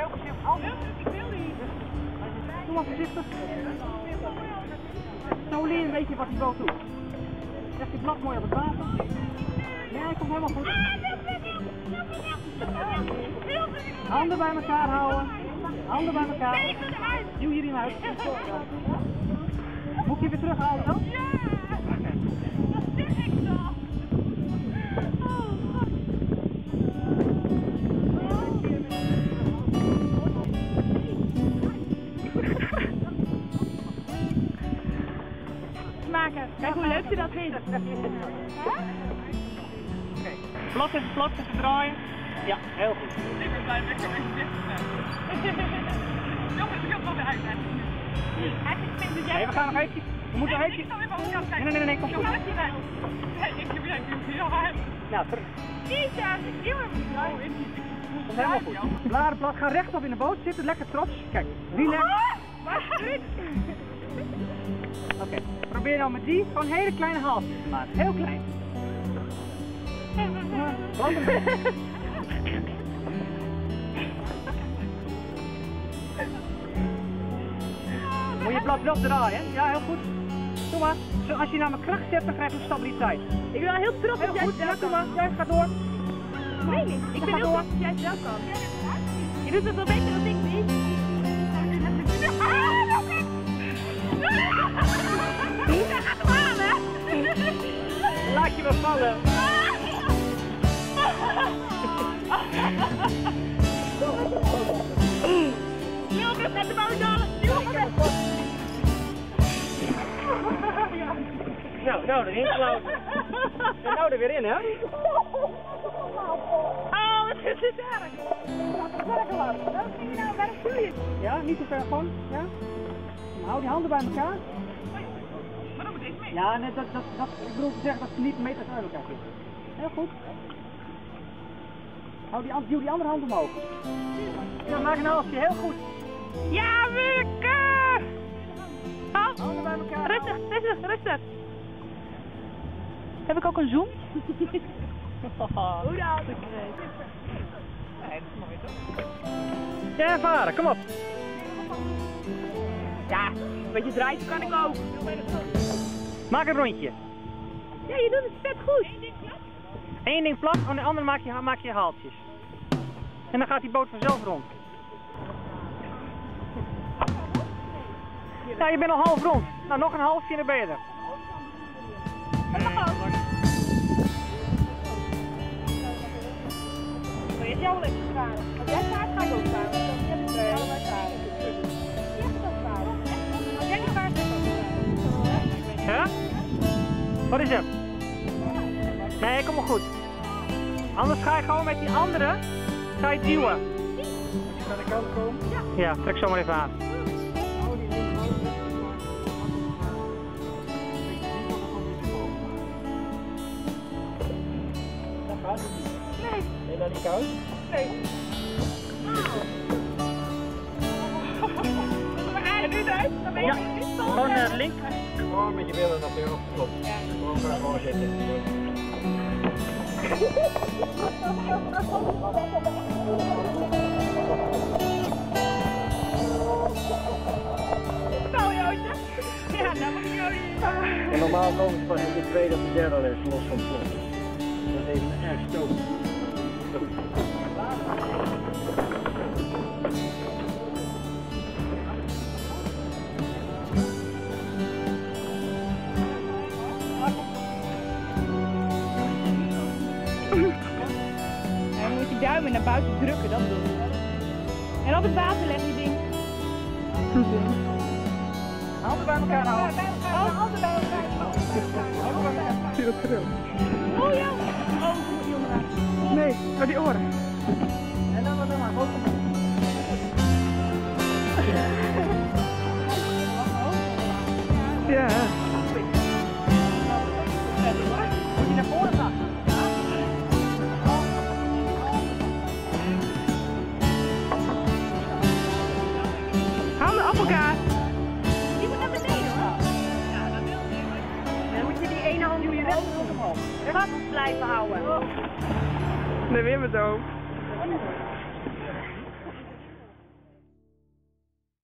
heel voorzichtig. Doe maar voorzichtig. Zo leer je een beetje wat die boot doet. Leg je blad mooi op het water. Ja, hij komt helemaal goed. Handen bij elkaar houden. Handen bij elkaar. Duw hier in uit. Moet je weer terughalen dan? Ja! Dat zeg ik toch! Maken. Kijk hoe leuk je dat vindt. Oké. Plat even draaien. Ja, heel goed. Ik ben blij dat ik er even dicht ben. Jongens, ik heb wel weer uit. Eigenlijk vind ik jij... Nee, we gaan nog even. We moeten nog even. Ik zal even over jou kijken. Nee, kom goed. Ik heb jij heel hard. Nou, terug. Niet aan, ik heel erg blauw in. Komt helemaal goed. Bladerblad, ga rechtop in de boot zitten, lekker trots. Kijk, relax. Oké, probeer dan met die gewoon hele kleine halsjes te maken. Heel klein. Moet je blad wel draaien? Ja, heel goed. Doe maar. Zo, als je naar mijn kracht zet, dan krijg je stabiliteit. Ik ben wel heel trots Heel dat jij goed. het wel Ja, doe kan. maar. Ja, ga door. Nee, niet. Ik ben heel trots dat jij het wel kan. Je doet het wel beter dan ik niet. Hij gaat hem halen. Laat je wel vallen. Wilbert, zet hem uit halen. Nou, erin gesloten. En nou er weer in, hè? Oh, wat is dit erg. Wat ging je nou? Waarom doe je het? Ja, niet te ver gewoon. Ja? Dan hou die handen bij elkaar. Maar dan moet ik mee. Ja, nee, dat, ik bedoel te zeggen dat ze niet meters uit elkaar zitten. Heel goed. Duw die andere hand omhoog. Ja, maak een halsje, heel goed. Ja, Willeke! Handen bij elkaar. Rustig. Heb ik ook een zoom? Hoe dan? Nee, dat is mooi toch? Ja, ervaren, kom op. Ja, een beetje draaien kan ik ook. Maak een rondje. Ja, je doet het vet goed. Eén ding plat, en de andere maak je haaltjes. En dan gaat die boot vanzelf rond. Ja, je bent al half rond. Nou, nog een halfje en dan ben je er. Dat mag ook. Wil je jou wel even varen? Als jij vaart, ga ik ook varen. Je hebt het allebei varen. Je hebt het ook varen. Als jij niet vaart, ga ik ook varen. Ja? Wat is er? Nee, kom maar goed. Anders ga je gewoon met die andere ga je duwen. Kan ik ook komen? Ja, trek zo maar even aan. Dat gaat het niet. Nee. Ben je dat niet koud? Nee. En nu uit? Dan ben je niet zo. Gewoon link. Gewoon met je billen natuurlijk op de klop. Gewoon zitten. Zo, Jootje. Ja, nou moet ik jou. En normaal komen ze pas in de tweede of de derde les los van het plot. Dat is even erg stoken. Dan moet je duimen naar buiten drukken, dat doen. En op het water leggen die ding. Handen bij elkaar houden. Handen bij elkaar. Oh ja. Oh, jongen. Nee, maar die oren. En dan wat dan maar. Ja. Moet je naar voren gaan? Handen op elkaar. Die moet naar beneden hoor. Ja, dat wil ik. Dan moet je die ene hand je rechterhand omhoog. Vast blijven houden. Nee, weer met zo.